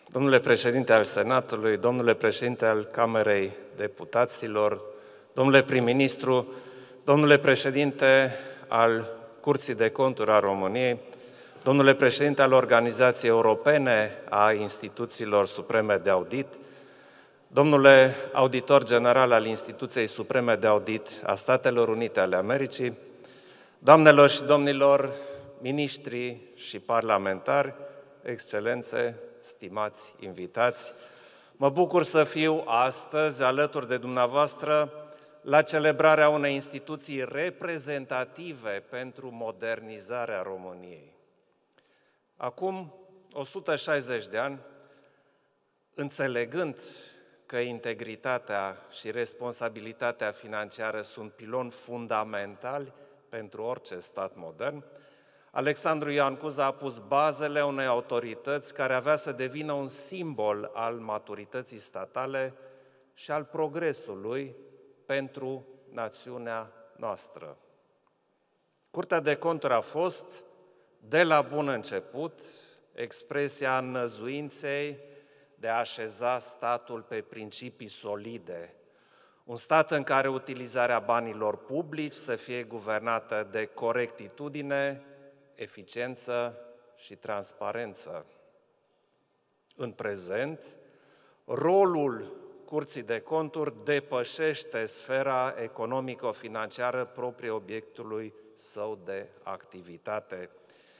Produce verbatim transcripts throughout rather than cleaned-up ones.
Domnule președinte al Senatului, domnule președinte al Camerei Deputaților, domnule prim-ministru, domnule președinte al Curții de Conturi a României, domnule președinte al Organizației Europene a Instituțiilor Supreme de Audit, domnule auditor general al Instituției Supreme de Audit a Statelor Unite ale Americii, doamnelor și domnilor, miniștri și parlamentari, excelențe, stimați invitați, mă bucur să fiu astăzi alături de dumneavoastră la celebrarea unei instituții reprezentative pentru modernizarea României. Acum o sută șaizeci de ani, înțelegând că integritatea și responsabilitatea financiară sunt piloni fundamentali pentru orice stat modern, Alexandru Ioan Cuza a pus bazele unei autorități care avea să devină un simbol al maturității statale și al progresului pentru națiunea noastră. Curtea de Conturi a fost, de la bun început, expresia năzuinței de a așeza statul pe principii solide. Un stat în care utilizarea banilor publici să fie guvernată de corectitudine, eficiență și transparență. În prezent, rolul Curții de Conturi depășește sfera economico-financiară proprie obiectului său de activitate.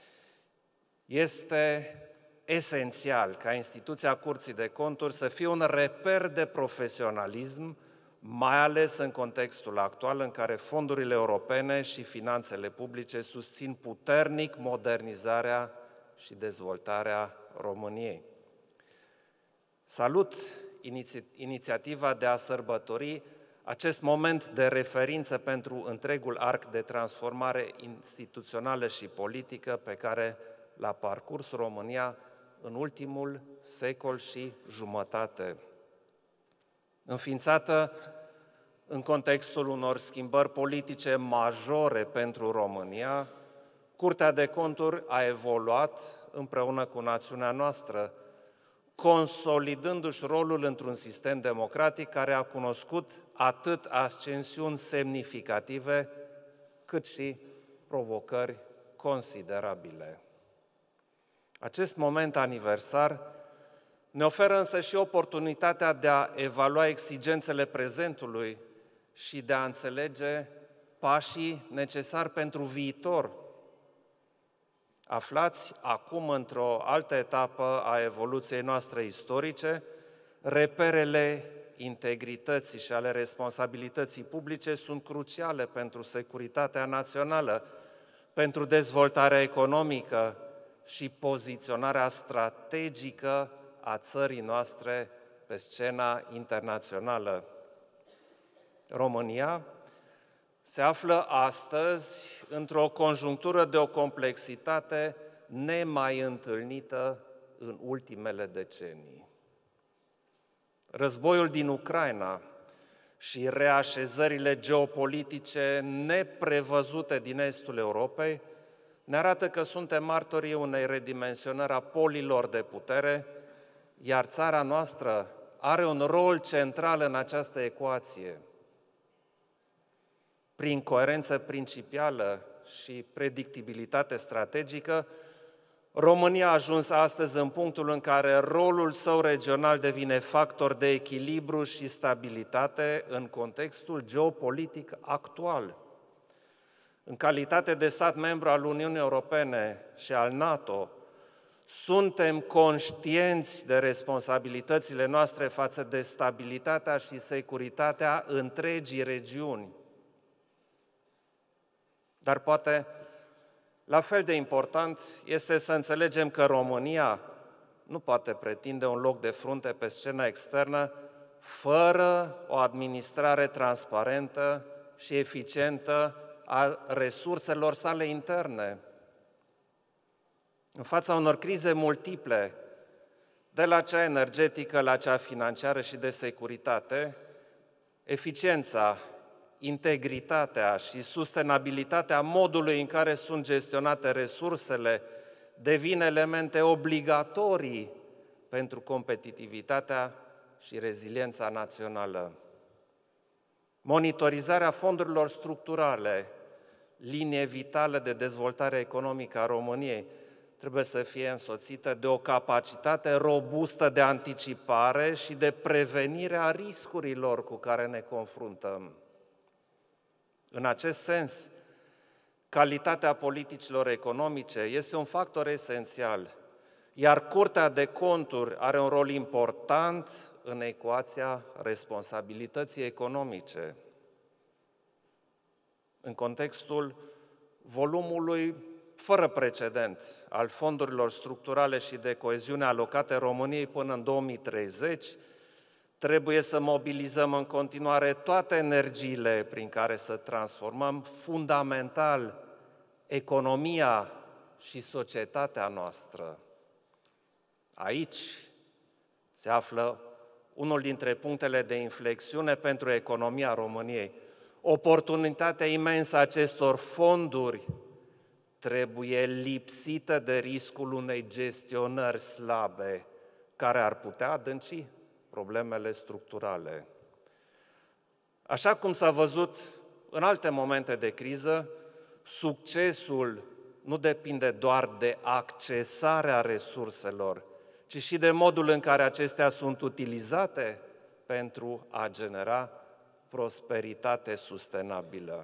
Este esențial ca instituția Curții de Conturi să fie un reper de profesionalism, mai ales în contextul actual în care fondurile europene și finanțele publice susțin puternic modernizarea și dezvoltarea României. Salut iniți- inițiativa de a sărbători acest moment de referință pentru întregul arc de transformare instituțională și politică pe care l-a parcurs România în ultimul secol și jumătate. Înființată în contextul unor schimbări politice majore pentru România, Curtea de Conturi a evoluat împreună cu națiunea noastră, consolidându-și rolul într-un sistem democratic care a cunoscut atât ascensiuni semnificative, cât și provocări considerabile. Acest moment aniversar ne oferă însă și oportunitatea de a evalua exigențele prezentului și de a înțelege pașii necesari pentru viitor. Aflați acum într-o altă etapă a evoluției noastre istorice, reperele integrității și ale responsabilității publice sunt cruciale pentru securitatea națională, pentru dezvoltarea economică și poziționarea strategică a țării noastre pe scena internațională. România se află astăzi într-o conjunctură de o complexitate nemai întâlnită în ultimele decenii. Războiul din Ucraina și reașezările geopolitice neprevăzute din estul Europei ne arată că suntem martorii unei redimensionări a polilor de putere, iar țara noastră are un rol central în această ecuație. Prin coerență principială și predictibilitate strategică, România a ajuns astăzi în punctul în care rolul său regional devine factor de echilibru și stabilitate în contextul geopolitic actual. În calitate de stat membru al Uniunii Europene și al NATO, suntem conștienți de responsabilitățile noastre față de stabilitatea și securitatea întregii regiuni. Dar poate, la fel de important, este să înțelegem că România nu poate pretinde un loc de frunte pe scena externă fără o administrare transparentă și eficientă a resurselor sale interne. În fața unor crize multiple, de la cea energetică la cea financiară și de securitate, eficiența, integritatea și sustenabilitatea modului în care sunt gestionate resursele devin elemente obligatorii pentru competitivitatea și reziliența națională. Monitorizarea fondurilor structurale, linie vitală de dezvoltare economică a României, trebuie să fie însoțită de o capacitate robustă de anticipare și de prevenire a riscurilor cu care ne confruntăm. În acest sens, calitatea politicilor economice este un factor esențial, iar Curtea de Conturi are un rol important în ecuația responsabilității economice. În contextul volumului fără precedent al fondurilor structurale și de coeziune alocate României până în două mii treizeci, trebuie să mobilizăm în continuare toate energiile prin care să transformăm fundamental economia și societatea noastră. Aici se află unul dintre punctele de inflexiune pentru economia României. Oportunitatea imensă a acestor fonduri trebuie lipsită de riscul unei gestionări slabe, care ar putea adânci problemele structurale. Așa cum s-a văzut în alte momente de criză, succesul nu depinde doar de accesarea resurselor, ci și de modul în care acestea sunt utilizate pentru a genera prosperitate sustenabilă.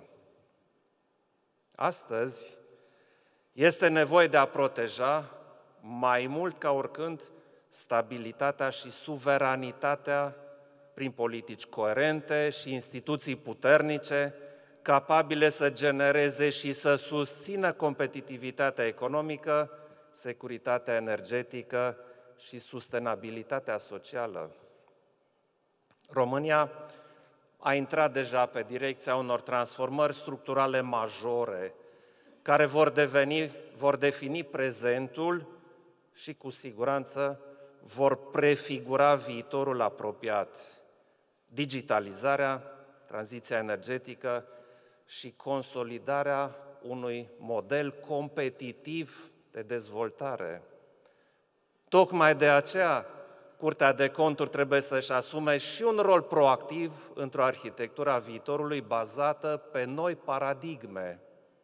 Astăzi este nevoie de a proteja mai mult ca oricând stabilitatea și suveranitatea prin politici coerente și instituții puternice, capabile să genereze și să susțină competitivitatea economică, securitatea energetică și sustenabilitatea socială. România a intrat deja pe direcția unor transformări structurale majore, care vor, deveni, vor defini prezentul și, cu siguranță, vor prefigura viitorul apropiat. Digitalizarea, tranziția energetică și consolidarea unui model competitiv de dezvoltare. Tocmai de aceea, Curtea de Conturi trebuie să-și asume și un rol proactiv într-o arhitectură a viitorului bazată pe noi paradigme.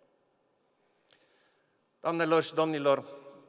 Doamnelor și domnilor,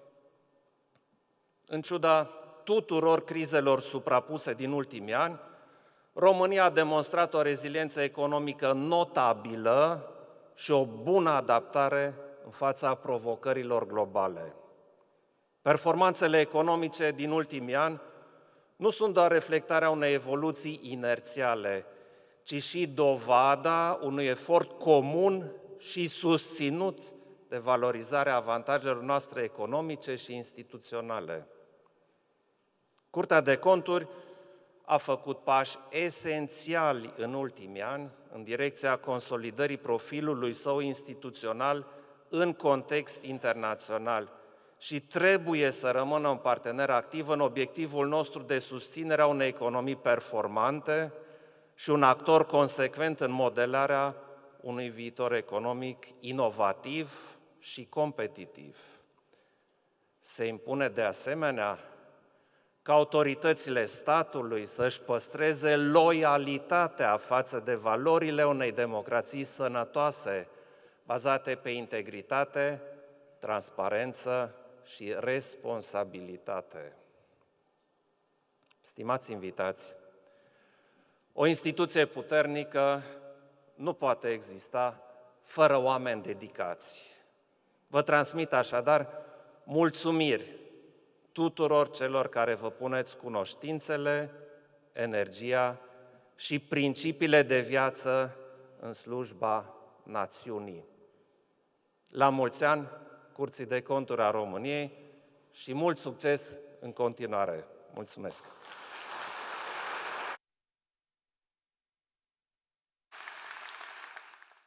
în ciuda tuturor crizelor suprapuse din ultimii ani, România a demonstrat o reziliență economică notabilă și o bună adaptare în fața provocărilor globale. Performanțele economice din ultimii ani nu sunt doar reflectarea unei evoluții inerțiale, ci și dovada unui efort comun și susținut de valorizarea avantajelor noastre economice și instituționale. Curtea de Conturi a făcut pași esențiali în ultimii ani în direcția consolidării profilului său instituțional în context internațional și trebuie să rămână un partener activ în obiectivul nostru de susținere a unei economii performante și un actor consecvent în modelarea unui viitor economic inovativ și competitiv. Se impune de asemenea ca autoritățile statului să-și păstreze loialitatea față de valorile unei democrații sănătoase, bazate pe integritate, transparență și responsabilitate. Stimați invitați, o instituție puternică nu poate exista fără oameni dedicați. Vă transmit așadar mulțumiri tuturor celor care vă puneți cunoștințele, energia și principiile de viață în slujba națiunii. La mulți ani Curții de Conturi a României și mult succes în continuare. Mulțumesc!